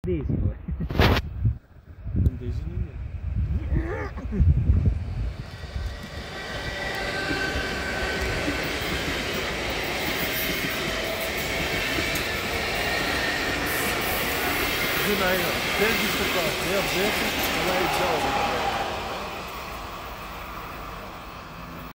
desse, pô. Não deixa ninguém. Good night. Thank you for calling. Yeah, thank you.